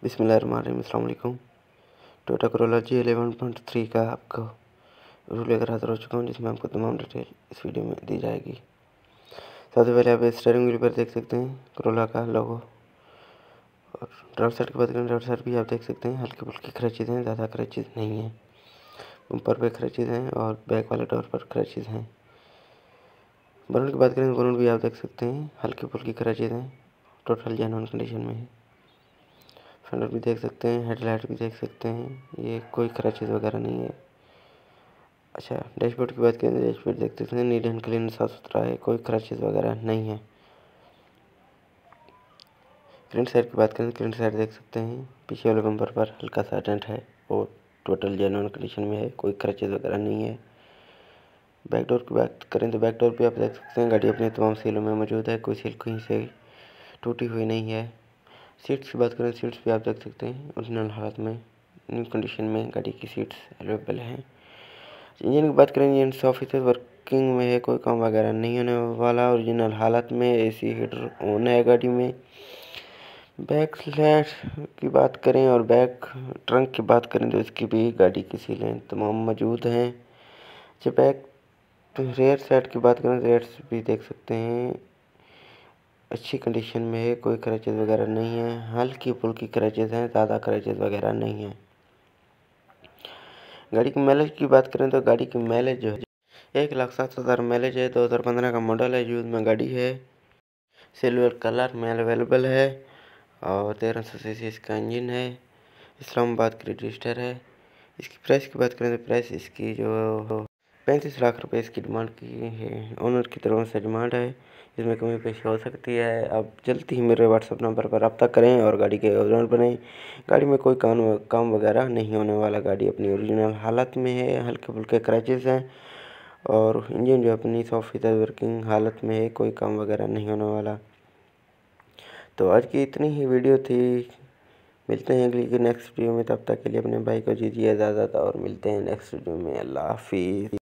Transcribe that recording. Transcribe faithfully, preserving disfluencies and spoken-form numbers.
बिस्मिल्लाहिर्रहमानिर्रहीम। अस्सलाम वालेकुम। Toyota Corolla G eleven point three का आपको रिव्यू लेकर हाजिर हो चुका हूँ, जिसमें आपको तमाम डिटेल इस वीडियो में दी जाएगी। सबसे पहले आप स्टीयरिंग व्हील पर देख सकते हैं कोरोला का लोगो, और ड्राइवर साइड की बात करें, ड्राइवर साइड भी आप देख सकते हैं हल्की फुल्की क्रैचेज हैं, ज़्यादा क्रैचेज नहीं हैं। ऊपर पे क्रैचेज हैं और बैक वाले डोर पर क्रैचेज हैं। बोनट की बात करें, बोनट भी आप देख सकते हैं हल्की फुल्की क्रैचेज हैं, टोटल जेन्युइन कंडीशन में है। फ्रंट भी देख सकते हैं, हेडलाइट भी देख सकते हैं, ये कोई क्रैचेज वगैरह नहीं है। अच्छा, डैशबोर्ड की बात करें तो डैशबोर्ड देख सकते हैं नीट एंड क्लीन, साफ सुथरा है, कोई क्रैचेज वगैरह नहीं है। क्लीन साइड की बात करें तो क्लीन साइड देख सकते हैं, पीछे वाले बम्पर पर हल्का सा डेंट है और टोटल जेन्युइन कंडीशन में है, कोई क्रैचेज वगैरह नहीं है। बैक डोर की बात करें तो बैक डोर पे आप देख सकते हैं गाड़ी अपने तमाम सीलों में मौजूद है, कोई सील कहीं से टूटी हुई नहीं है। सीट्स की बात करें, सीट्स भी आप देख सकते हैं ओरिजिनल हालत में, न्यू कंडीशन में गाड़ी की सीट्स अवेलेबल हैं। इंजन की बात करें, इंजन सौ फीसद वर्किंग में है, कोई काम वगैरह नहीं होने वाला, ओरिजिनल हालत में। एसी हीटर ऑन है गाड़ी में। बैक स्लैट की बात करें और बैक ट्रंक की बात करें तो इसकी भी गाड़ी की सीलें तमाम मौजूद हैं। जब बैक रेयर साइड की बात करें, रेयर भी देख सकते हैं अच्छी कंडीशन में है, कोई क्रैचेज वगैरह नहीं है, हल्की फुल्की क्रैचेज हैं, ज़्यादा क्रैचेज वगैरह नहीं है। गाड़ी की माइलेज की बात करें तो गाड़ी की माइलेज जो है एक लाख सात हज़ार माइलेज है। दो हज़ार पंद्रह का मॉडल है, यूज में गाड़ी है, सिल्वर कलर में अवेलेबल है और तेरह सौ सी सी इसका इंजन है, इस्लामाबाद की रजिस्टर है। इसकी प्राइस की बात करें तो प्राइस इसकी जो पैंतीस लाख रुपए इसकी डिमांड की है, ओनर की तरफ से डिमांड है। इसमें कमी पेशी हो सकती है। आप जल्दी ही मेरे व्हाट्सअप नंबर पर रब्ता करें और गाड़ी के ओरिजिनल बनाएं। गाड़ी में कोई काम काम वगैरह नहीं होने वाला, गाड़ी अपनी ओरिजिनल हालत में है, हल्के फुल्के क्रैचेस हैं और इंजन जो अपनी सौ फीसद वर्किंग हालत में है, कोई काम वगैरह नहीं होने वाला। तो आज की इतनी ही वीडियो थी, मिलते हैं अगली नेक्स्ट वीडियो में। तब तक के लिए अपने भाई को दीजिए इजाज़त और मिलते हैं नेक्स्ट वीडियो में। अल्लाह हाफिज़।